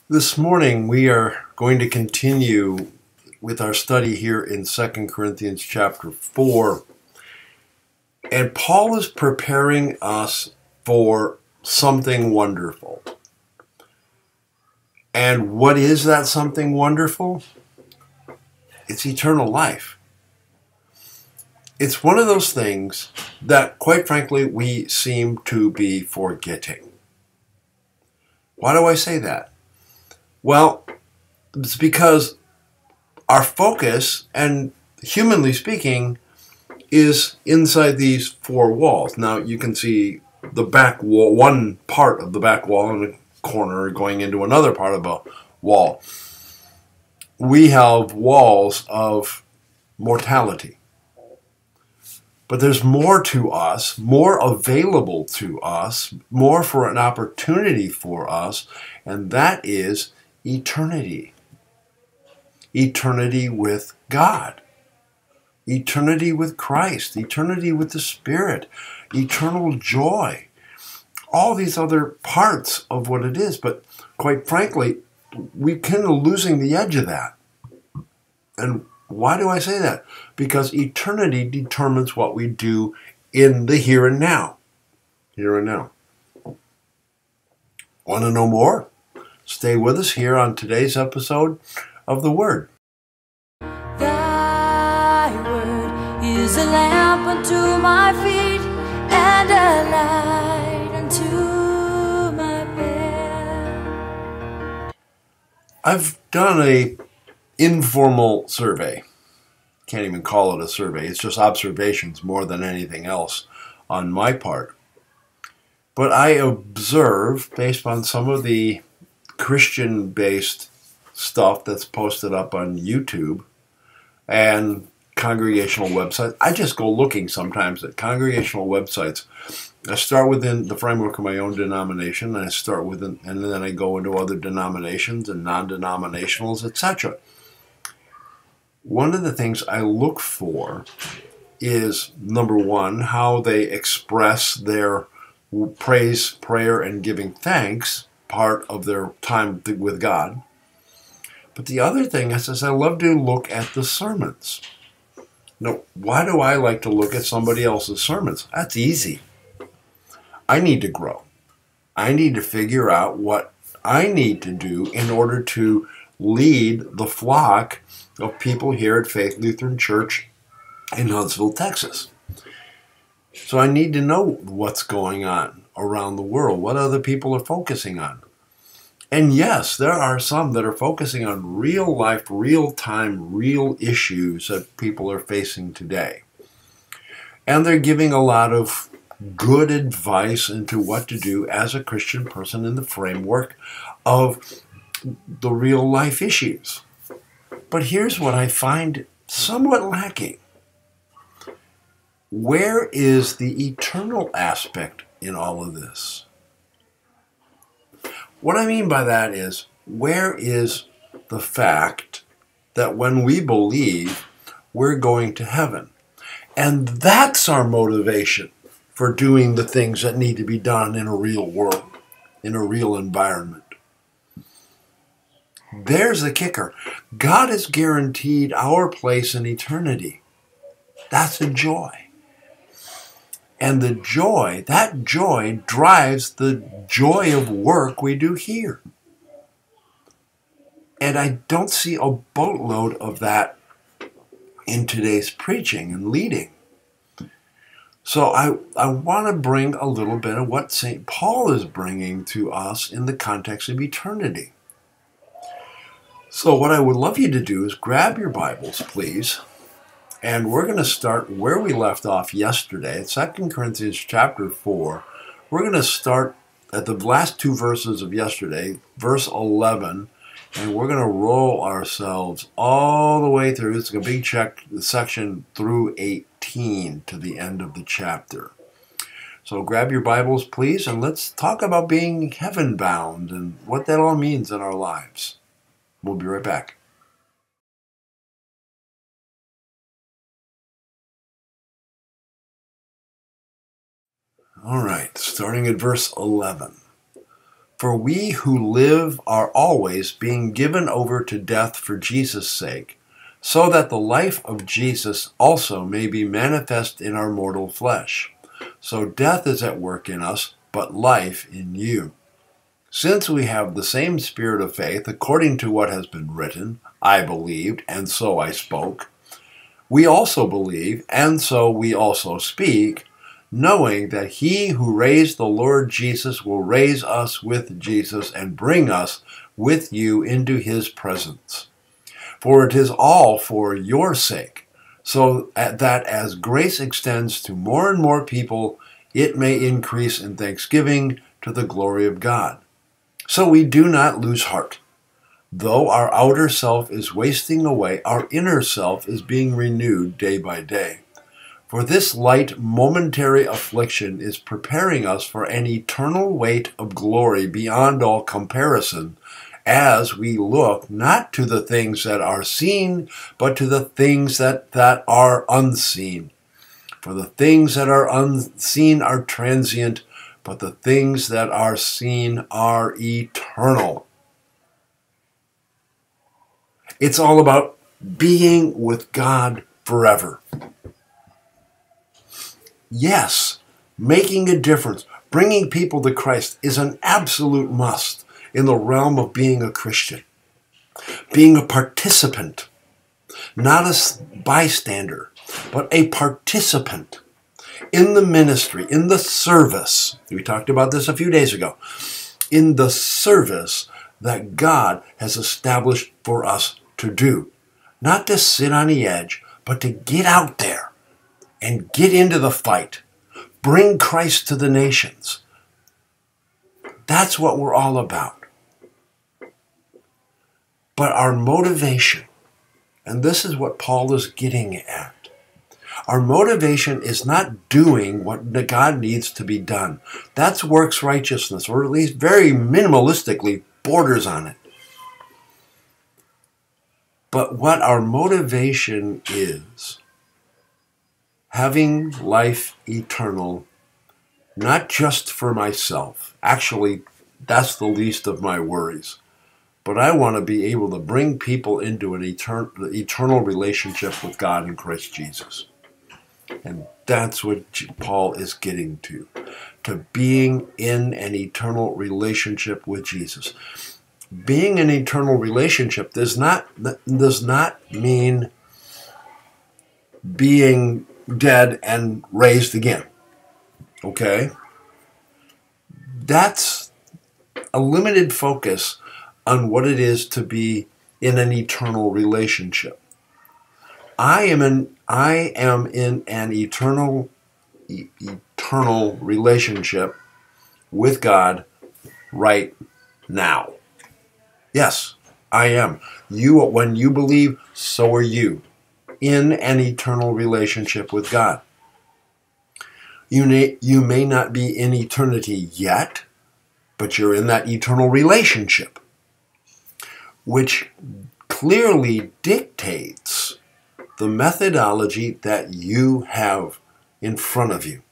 This morning we are going to continue with our study here in 2 Corinthians chapter 4. And Paul is preparing us for something wonderful. And what is that something wonderful? It's eternal life. It's one of those things that, quite frankly, we seem to be forgetting. Why do I say that? Well, it's because our focus, and humanly speaking, is inside these four walls. Now, you can see the back wall, one part of the back wall in the corner going into another part of a wall. We have walls of mortality. But there's more to us, more available to us, more for an opportunity for us, and that is eternity. Eternity with God. Eternity with Christ. Eternity with the Spirit. Eternal joy. All these other parts of what it is, but quite frankly, we're kind of losing the edge of that. And why do I say that? Because eternity determines what we do in the here and now. Here and now. Want to know more? Stay with us here on today's episode of The Word. Thy word is a lamp unto my feet and a light unto my path. I've done a informal survey. Can't even call it a survey. It's just observations more than anything else on my part. But I observe, based on some of the Christian-based stuff that's posted up on YouTube and congregational websites. I just go looking sometimes at congregational websites. I start within the framework of my own denomination, and and then I go into other denominations and non-denominationals, etc. One of the things I look for is, number one, how they express their praise, prayer, and giving thanks, part of their time with God. But the other thing is I love to look at the sermons. Now, why do I like to look at somebody else's sermons? That's easy. I need to grow. I need to figure out what I need to do in order to lead the flock of people here at Faith Lutheran Church in Huntsville, Texas. So I need to know what's going on around the world, what other people are focusing on. And yes, there are some that are focusing on real life, real time, real issues that people are facing today. And they're giving a lot of good advice into what to do as a Christian person in the framework of the real life issues. But here's what I find somewhat lacking. Where is the eternal aspect in all of this? What I mean by that is, where is the fact that when we believe, we're going to heaven? And that's our motivation for doing the things that need to be done in a real world, in a real environment. There's the kicker. God has guaranteed our place in eternity. That's a joy. And that joy drives the joy of work we do here. And I don't see a boatload of that in today's preaching and leading. So I want to bring a little bit of what St. Paul is bringing to us in the context of eternity. So what I would love you to do is grab your Bibles, please. And we're going to start where we left off yesterday, at 2 Corinthians chapter 4. We're going to start at the last two verses of yesterday, verse 11, and we're going to roll ourselves all the way through. It's a big section through 18 to the end of the chapter. So grab your Bibles, please, and let's talk about being heaven-bound and what that all means in our lives. We'll be right back. All right, starting at verse 11. For we who live are always being given over to death for Jesus' sake, so that the life of Jesus also may be manifest in our mortal flesh. So death is at work in us, but life in you. Since we have the same spirit of faith, according to what has been written, I believed, and so I spoke, we also believe, and so we also speak, knowing that he who raised the Lord Jesus will raise us with Jesus and bring us with you into his presence. For it is all for your sake, so that as grace extends to more and more people, it may increase in thanksgiving to the glory of God. So we do not lose heart. Though our outer self is wasting away, our inner self is being renewed day by day. For this light momentary affliction is preparing us for an eternal weight of glory beyond all comparison, as we look not to the things that are seen, but to the things that are unseen. For the things that are unseen are transient, but the things that are seen are eternal. It's all about being with God forever. Yes, making a difference, bringing people to Christ is an absolute must in the realm of being a Christian. Being a participant, not a bystander, but a participant in the ministry, in the service. We talked about this a few days ago. In the service that God has established for us to do. Not to sit on the edge, but to get out there and get into the fight. Bring Christ to the nations. That's what we're all about. But our motivation, and this is what Paul is getting at, our motivation is not doing what God needs to be done. That's works righteousness, or at least very minimalistically borders on it. But what our motivation is, having life eternal, not just for myself. Actually, that's the least of my worries. But I want to be able to bring people into an eternal relationship with God in Christ Jesus. And that's what Paul is getting to being in an eternal relationship with Jesus. Being in an eternal relationship does not mean being dead and raised again. Okay? That's a limited focus on what it is to be in an eternal relationship. I am in an eternal relationship with God right now. Yes, I am. When you believe, so are you, in an eternal relationship with God. You may not be in eternity yet, but you're in that eternal relationship, which clearly dictates the methodology that you have in front of you.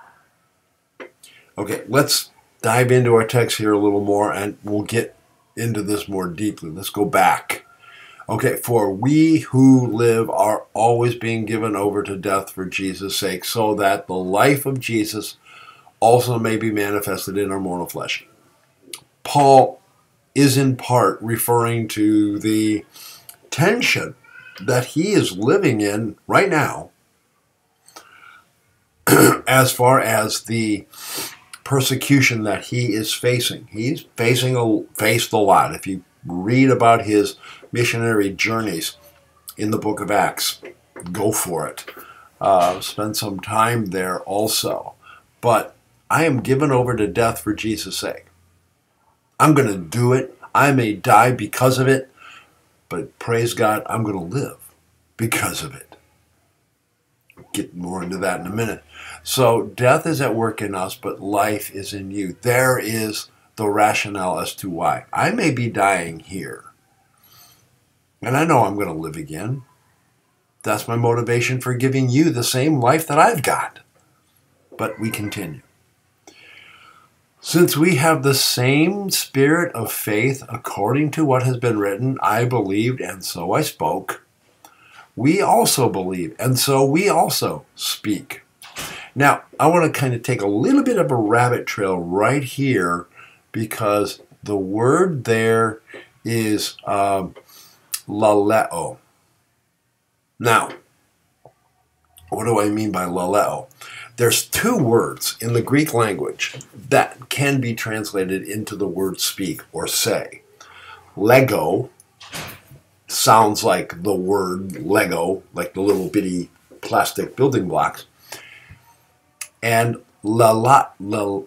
Okay, let's dive into our text here a little more, and we'll get into this more deeply. Let's go back. Okay, for we who live are always being given over to death for Jesus' sake, so that the life of Jesus also may be manifested in our mortal flesh. Paul is in part referring to the tension that he is living in right now as far as the persecution that he is facing. He's faced a lot. If you read about his missionary journeys in the book of Acts, go for it. Spend some time there also. But I am given over to death for Jesus' sake. I'm going to do it. I may die because of it, but praise God, I'm going to live because of it. Get more into that in a minute. So death is at work in us, but life is in you. There is the rationale as to why. I may be dying here, and I know I'm going to live again. That's my motivation for giving you the same life that I've got. But we continue. Since we have the same spirit of faith according to what has been written, I believed and so I spoke, we also believe and so we also speak. Now, I want to kind of take a little bit of a rabbit trail right here because the word there is laleo. Now, what do I mean by laleo? There's two words in the Greek language that can be translated into the word speak or say. Lego sounds like the word Lego, like the little bitty plastic building blocks. And laleo.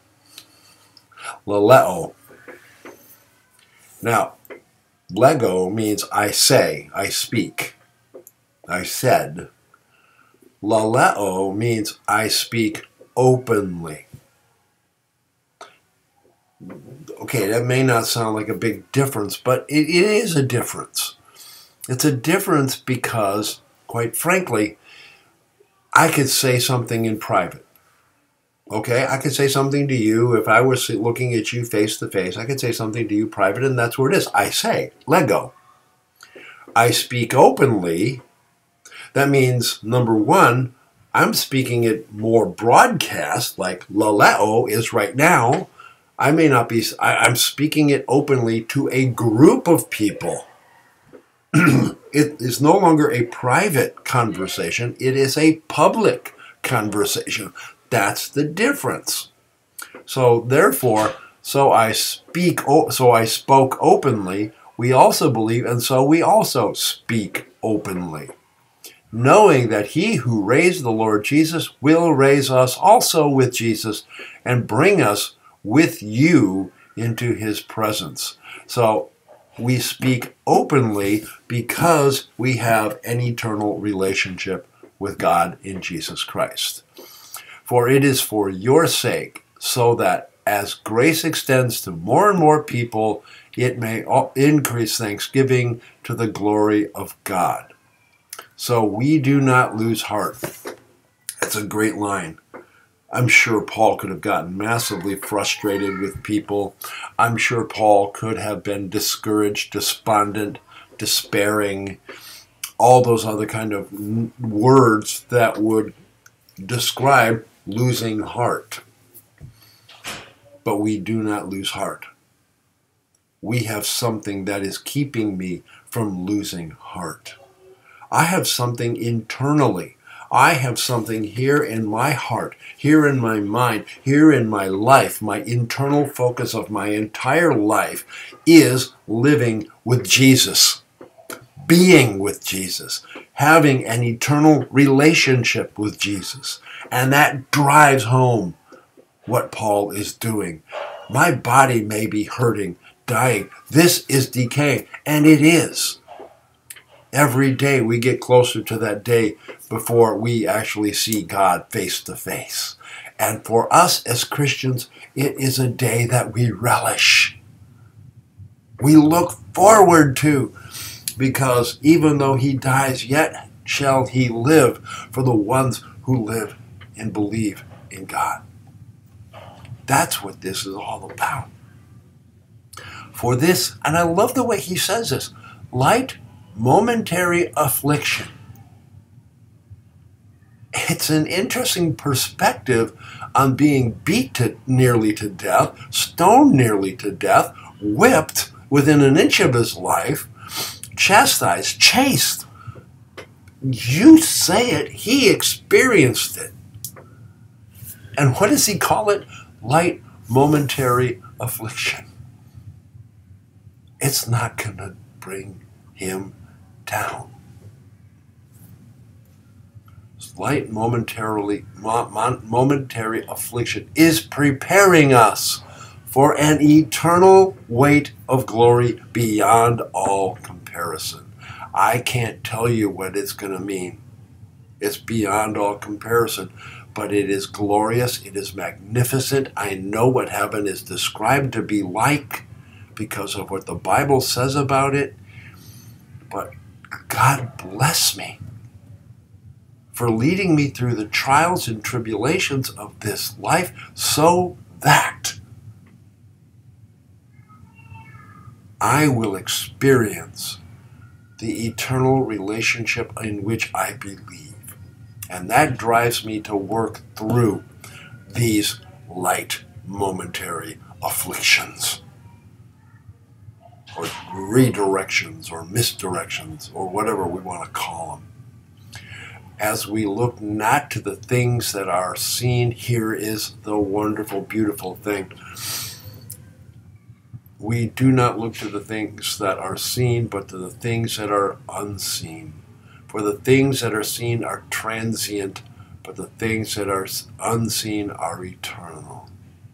Now, Lego means I say, I speak, I said. Laleo means I speak openly. Okay, that may not sound like a big difference, but it is a difference. It's a difference because, quite frankly, I could say something in private. Okay, I could say something to you. If I was looking at you face to face, I could say something to you private, and that's where it is. I say, Lego. I speak openly. That means, number one, I'm speaking it more broadcast, like laleo is right now. I'm speaking it openly to a group of people. It is no longer a private conversation. It is a public conversation. That's the difference. So therefore, so I spoke openly. We also believe, and so we also speak openly, knowing that he who raised the Lord Jesus will raise us also with Jesus and bring us with you into his presence. So we speak openly because we have an eternal relationship with God in Jesus Christ. For it is for your sake, so that as grace extends to more and more people, it may increase thanksgiving to the glory of God. So we do not lose heart. That's a great line. I'm sure Paul could have gotten massively frustrated with people. I'm sure Paul could have been discouraged, despondent, despairing, all those other kind of words that would describe losing heart. But we do not lose heart. We have something that is keeping me from losing heart. I have something internally. I have something here in my heart, here in my mind, here in my life. My internal focus of my entire life is living with Jesus, being with Jesus, having an eternal relationship with Jesus. And that drives home what Paul is doing. My body may be hurting, dying. This is decaying, and it is. Every day we get closer to that day before we actually see God face to face. And for us as Christians, it is a day that we relish. We look forward to, because even though he dies, yet shall he live for the ones who live and believe in God. That's what this is all about. For this, and I love the way he says this, light momentary affliction. It's an interesting perspective on being beat nearly to death, stoned nearly to death, whipped within an inch of his life, chastised, chased. You say it, he experienced it. And what does he call it? Light momentary affliction. It's not going to bring him down. Slight momentary affliction is preparing us for an eternal weight of glory beyond all comparison. I can't tell you what it's going to mean. It's beyond all comparison, but it is glorious. It is magnificent. I know what heaven is described to be like because of what the Bible says about it. But God bless me for leading me through the trials and tribulations of this life so that I will experience the eternal relationship in which I believe. And that drives me to work through these light, momentary afflictions, or redirections, or misdirections, or whatever we want to call them. As we look not to the things that are seen, here is the wonderful, beautiful thing. We do not look to the things that are seen, but to the things that are unseen. For the things that are seen are transient, but the things that are unseen are eternal.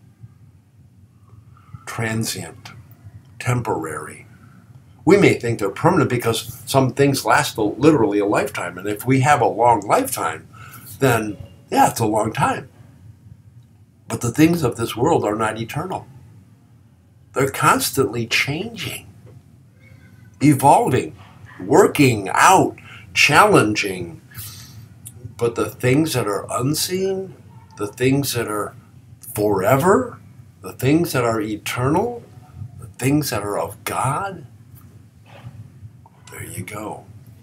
Transient, temporary. We may think they're permanent because some things last literally a lifetime. And if we have a long lifetime, then yeah, it's a long time. But the things of this world are not eternal. They're constantly changing, evolving, working out, challenging. But the things that are unseen, the things that are forever, the things that are eternal, the things that are of God, there you go.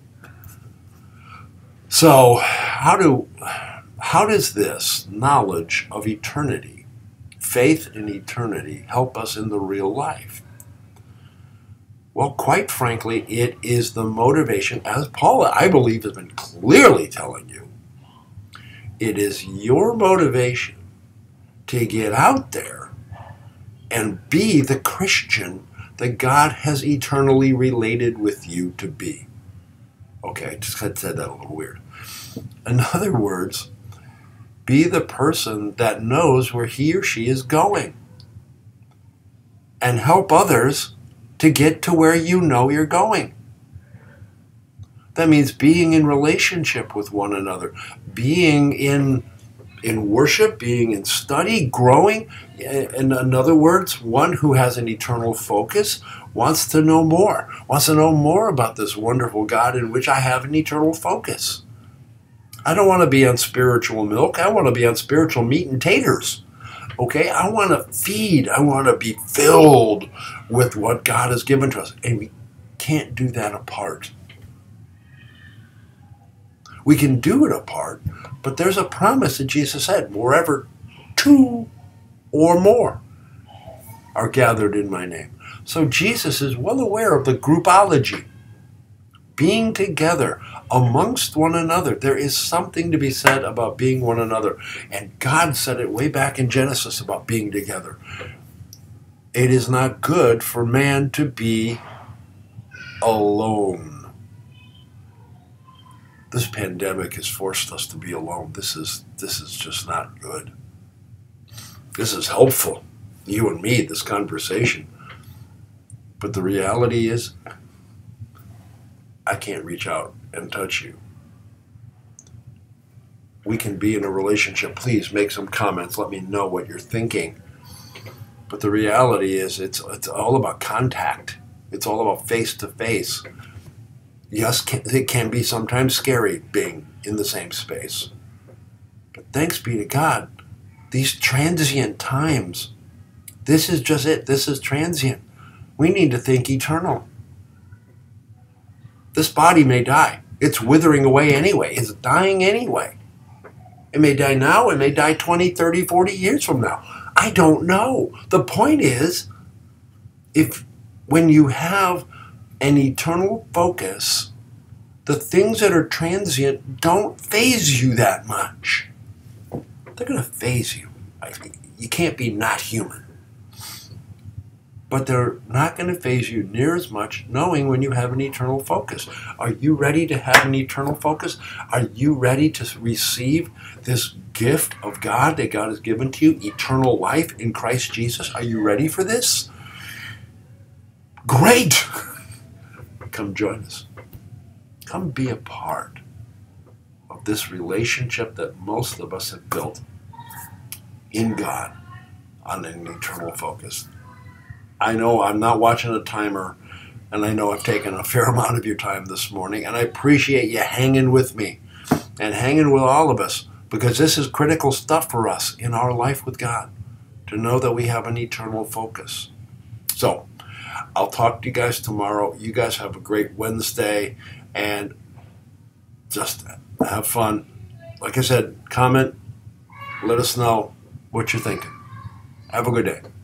So how does this knowledge of eternity, faith in eternity, help us in the real life? Well, quite frankly, it is the motivation, as Paul, I believe, has been clearly telling you. It is your motivation to get out there and be the Christian that God has eternally related with you to be. Okay, I just said that a little weird. In other words, be the person that knows where he or she is going and help others to get to where you know you're going. That means being in relationship with one another, being in worship, being in study, growing. In other words, one who has an eternal focus wants to know more about this wonderful God in which I have an eternal focus. I don't want to be on spiritual milk. I want to be on spiritual meat and taters. Okay, I want to feed. I want to be filled with what God has given to us. And we can't do that apart. We can do it apart, but there's a promise that Jesus said, wherever two or more are gathered in my name. So Jesus is well aware of the groupology. Being together amongst one another. There is something to be said about being one another. And God said it way back in Genesis about being together. It is not good for man to be alone. This pandemic has forced us to be alone. This is just not good. This is helpful, you and me, this conversation. But the reality is, I can't reach out and touch you. We can be in a relationship. Please make some comments. Let me know what you're thinking. But the reality is, it's all about contact. It's all about face-to-face. Yes, it can be sometimes scary being in the same space. But thanks be to God, these transient times, this is just it. This is transient. We need to think eternal. This body may die. It's withering away anyway. It's dying anyway. It may die now. It may die 20, 30, 40 years from now. I don't know. The point is, when you have an eternal focus, the things that are transient don't faze you that much. They're going to faze you. You can't be not human. But they're not going to faze you near as much knowing when you have an eternal focus. Are you ready to have an eternal focus? Are you ready to receive this gift of God that God has given to you, eternal life in Christ Jesus? Are you ready for this? Great! Come join us. Come be a part of this relationship that most of us have built in God on an eternal focus. I know I'm not watching a timer, and I know I've taken a fair amount of your time this morning, and I appreciate you hanging with me and hanging with all of us, because this is critical stuff for us in our life with God, to know that we have an eternal focus. So, I'll talk to you guys tomorrow. You guys have a great Wednesday, and just have fun. Like I said, comment, let us know what you're thinking. Have a good day.